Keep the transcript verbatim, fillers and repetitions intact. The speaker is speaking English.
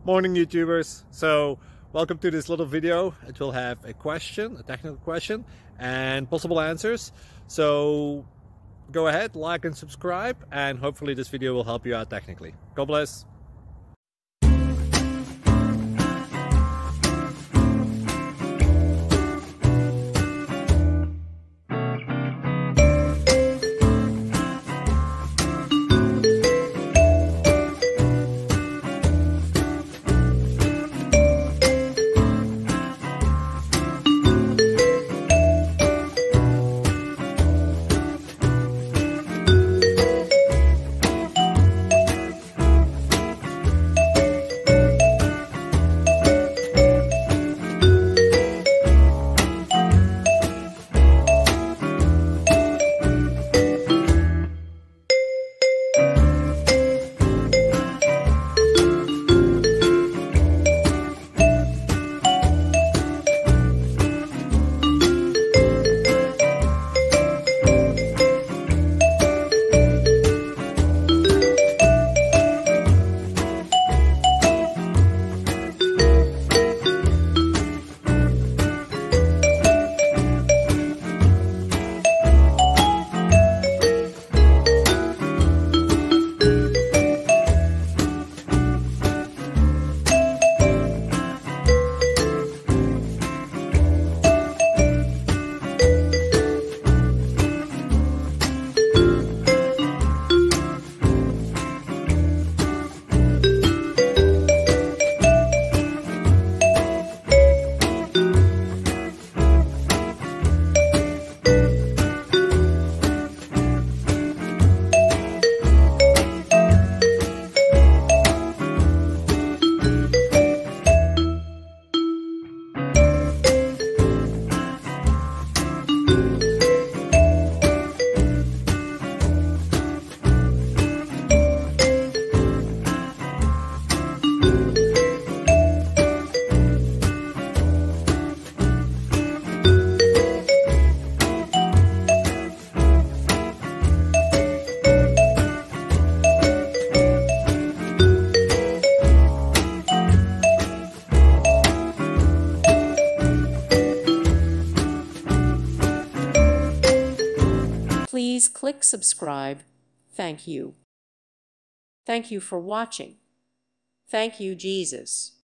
Morning YouTubers. So welcome to this little video. It will have a question, a technical question, and possible answers. So go ahead, like and subscribe, and hopefully this video will help you out technically. God bless. Please click subscribe. Thank you. Thank you for watching. Thank you, Jesus.